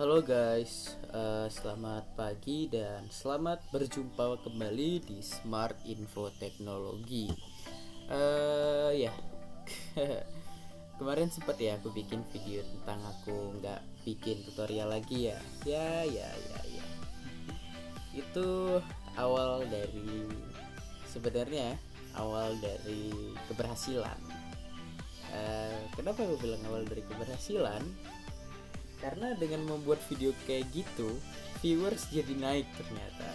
Halo guys, selamat pagi dan selamat berjumpa kembali di Smart Info Teknologi. Ya, kemarin sempat ya aku bikin video tentang aku nggak bikin tutorial lagi ya. Ya. Itu sebenarnya awal dari keberhasilan. Kenapa aku bilang awal dari keberhasilan? Karena dengan membuat video kayak gitu, viewers jadi naik ternyata.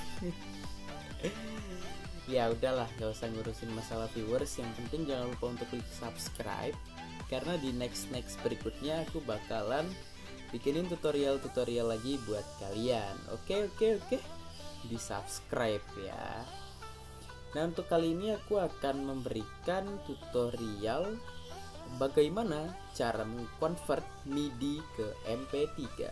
Ya udahlah, gak usah ngurusin masalah viewers. Yang penting jangan lupa untuk klik subscribe, karena di next berikutnya aku bakalan bikinin tutorial lagi buat kalian. Oke, di subscribe ya. Nah, untuk kali ini aku akan memberikan tutorial bagaimana cara mengkonvert MIDI ke MP3.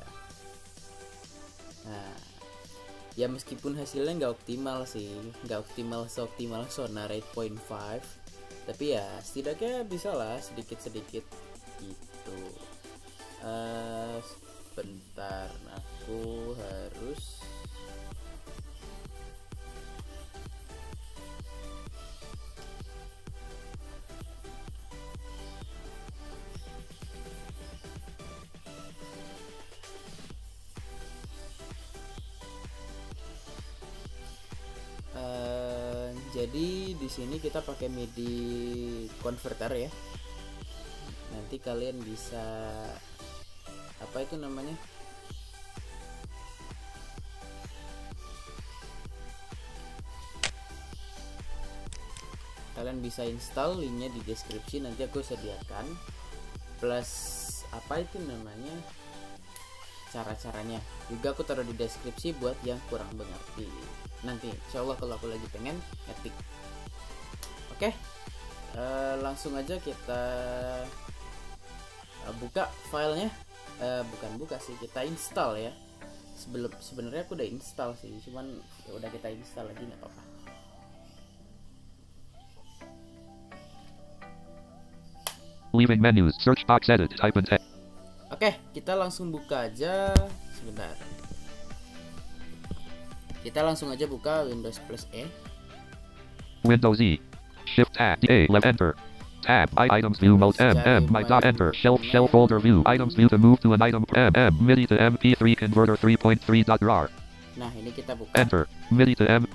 Nah, ya meskipun hasilnya nggak optimal seoptimal Sonar 8.5, tapi ya setidaknya bisa lah sedikit gitu. Sebentar, aku harus jadi di sini kita pakai MIDI converter ya. Nanti kalian bisa apa itu namanya? Kalian bisa install, linknya di deskripsi nanti aku sediakan. Plus apa itu namanya? Cara-caranya juga aku taruh di deskripsi buat yang kurang mengerti. Nanti insyaallah kalau aku lagi pengen ngetik. Oke, langsung aja kita buka filenya. Bukan buka sih, kita install ya. Sebenarnya aku udah install sih, cuman ya udah kita install lagi nggak apa-apa. Leaving menus, search box, edit, type and text. Oke, kita langsung buka aja. Sebentar. Kita langsung aja buka Windows plus E. Windows E. Shift tab A left enter. Tab items view mode my dot enter shelf folder view items view to move to an item MIDI to MP3 converter 3.3.rar. Nah, ini kita buka. Enter MIDI to M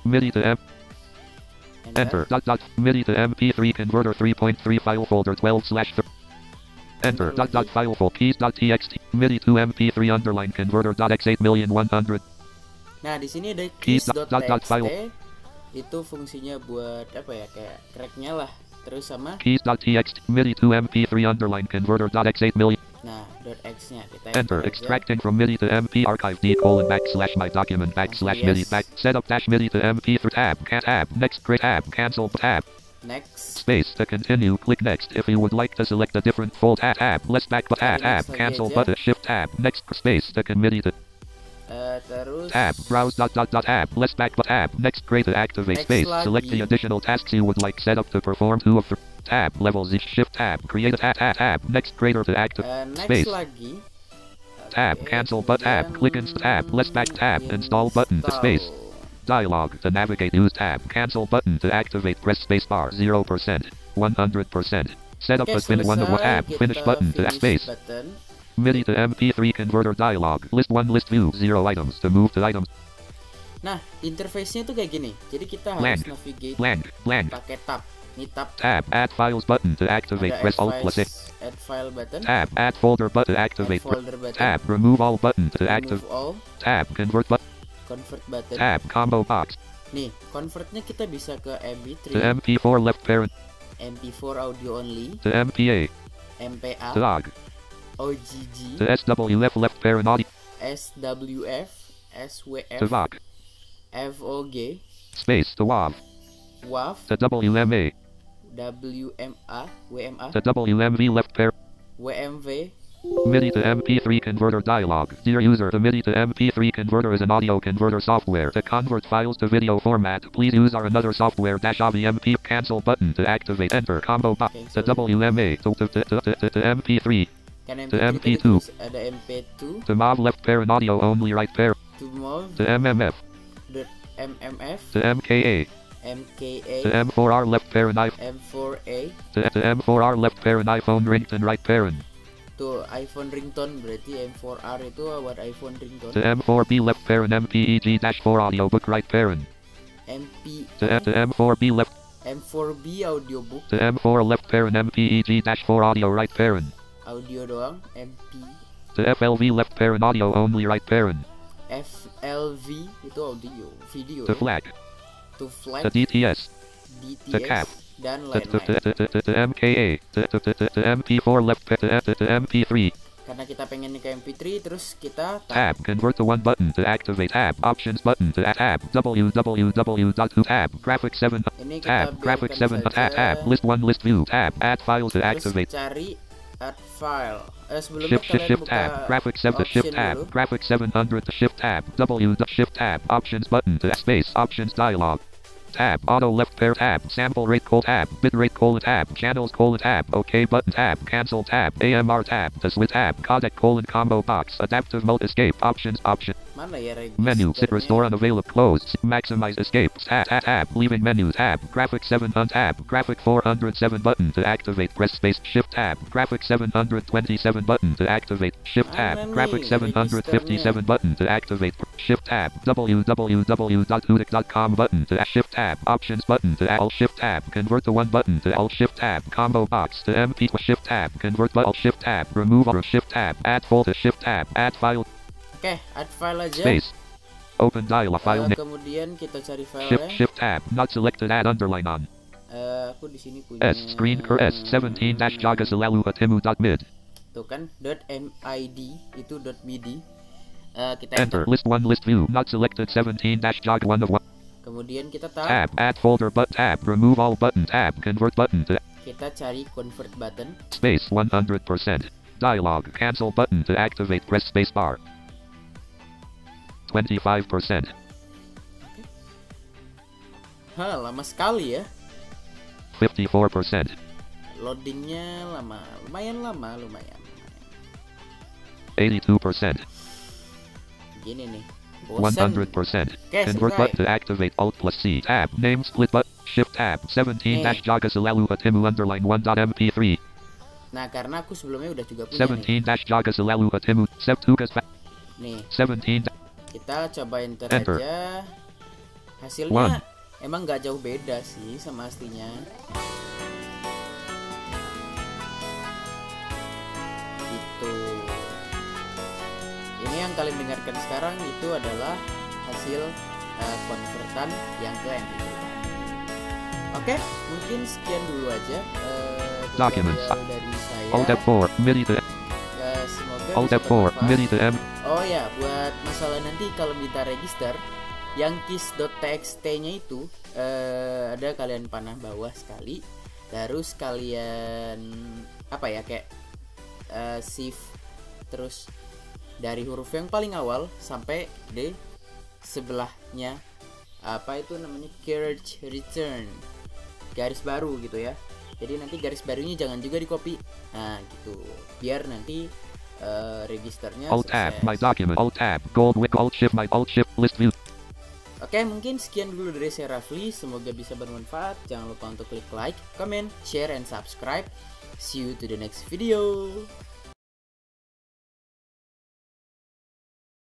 enter dot MIDI to MP3 converter 3.3 file folder 12/3. Enter dot file folder keys.txt MIDI to MP3 underline converter .x8,100,000. Nah, di sini ada keys.txt. Itu fungsinya buat apa ya, kayak cracknya lah. Terus sama keys.txt MIDI to MP3 underline converter .x8,000,000. Nah, .x-nya kita enter extracting from MIDI to MP archive d:/my document /MIDI setup -MIDI to MP3 tab next create tab cancel tab next space to continue click next if you would like to select a different folder tab less back tab cancel button shift tab next space to MIDI to terus tab browse tab less back tab next create to activate next space lagi. select the additional tasks you would like set up to perform 2 of 3 tab levels each shift tab create a tab next creator to active next space lagi tab cancel tab click tab less back tab install button to space dialog to navigate use tab cancel button to activate press space bar 0% 100% setup as finish one tab finish button to space MIDI to MP3 converter dialog list 1 list view 0 items to move to items. Nah, interface-nya tuh kayak gini. Jadi kita harus navigate blank pakai tab. Ini tab add files button to activate press alt plus A. Add file button. Tab add folder button to activate tab remove all button to activate tab convert button tab combo box. Nih, convertnya kita bisa ke MP3 to MP4 left parent MP4 audio only to MPA MPA to OGG OGG to SWF left parent audio SWF SWF to VOG FOG space to WAV to WMA WMA to WMV left parent WMV MIDI to MP3 converter dialog. Dear user, the MIDI to MP3 converter is an audio converter software. To convert files to video format, please use our another software -AVI MP. Cancel button to activate. Enter combo box to WMA to MP3. Kan To MP3 MP2. terus ada MP2, To MOV left parent audio only right parent. to MOV, To MMF. MMF, To MKA. MKA, To M4R left parent iPhone. M4A, To M4R left parent iPhone ringtone right parent. to iPhone ringtone, berarti M4R itu buat iPhone ringtone. To M4B left parent MPEG-4 audiobook right parent. To M4B left. M4B audiobook, To M4 left parent MPEG-4 audio right parent. audio doang, MP, To FLV left parent audio only right parent. FLV itu audio, video, To FLAC. to flag, To DTS. To CAP. DTS, dan To lain-lain. MKA. To MP4 left to MP3. Karena kita pengen ke MP3, terus kita Tab. Convert to one button to activate tab. Options button to add tab. www.tab. Graphics 7. ini kita Tab. Graphics 7. biarkan Tab. saja. List 1. List view. Tab. Add file to Terus activate. cari add file. Sebelumnya Shift kalian buka tab. Graphics 7 to shift option tab. dulu. Graphics 700 to shift tab. Shift tab. Options button to space. Options dialog. Tab. Auto left pair tab. Sample rate tab. Bit rate tab. Channels tab. OK button tab. Cancel tab. AMR tab. To switch tab. Codec combo box. Adaptive mode escape. Options option. Mana ya registernya? Menu. Sit restore unavailable. Close. Maximize escape. Tab. Leaving menu. Tab. Graphics 7 tab. Graphic 407 button to activate. Press space. Shift tab. Graphics 727 button to activate. Shift tab. Mana nih Graphics 757 registernya? button to activate. Shift tab. www.hudic.com button to shift tab. Options button to Alt shift tab. Convert to one button to Alt shift tab. Combo box to MP shift tab. Convert to Alt shift tab. Remove or shift tab. Add folder shift tab. Add file. Oke, add file aja. Space. Open dialog file name. Kemudian kita cari Shift filenya. shift tab. Not selected. Add underline on. Aku di sini punya S screen S 17 dash jaga selalu atimu.mid. tuh kan .mid itu .midi. Kita Enter list 1 list view. Not selected 17 dash jaga 1 of 1. Kemudian kita Tab. Add folder but tab. Remove all button tab. Convert button to kita cari convert button. space 100%. Dialog. Cancel button to activate. Press space bar. 25%. Lama sekali ya. 54%. Loadingnya lama, lumayan. 82%. Gini nih. Bosan. 100%. Oke, Convert selesai. button to activate Alt plus C. Tab. Name split button. Shift tab. 17 dash jaga selalu atimu underline 1.mp3. Nah, karena aku sebelumnya udah juga punya nih. 17 dash jaga selalu atimu. Sep tugas. Nih, 17. kita coba enter Enter. aja. Hasilnya One. emang nggak jauh beda sih sama aslinya. Gitu. Ini yang kalian dengarkan sekarang itu adalah hasil konvertan yang ke MP3. Oke, mungkin sekian dulu aja Documents. tutorial dari saya. Alt F4. MIDI to Semoga Alt bisa F4. bermanfaat. MIDI to M. Oh ya, buat masalah nanti kalau kita register yang keys.txt-nya itu ada kalian panah bawah sekali, terus kalian apa ya kayak shift terus dari huruf yang paling awal sampai di sebelahnya apa itu namanya carriage return, garis baru gitu ya. Jadi nanti garis barunya jangan juga di copy. Nah gitu, biar nanti registernya Alt tab. sukses. My document. Alt tab. Gold wick. Alt shift. My Alt shift. List view. Oke, mungkin sekian dulu dari saya Rafli. Semoga bisa bermanfaat. Jangan lupa untuk klik like, comment, share, and subscribe. See you to the next video.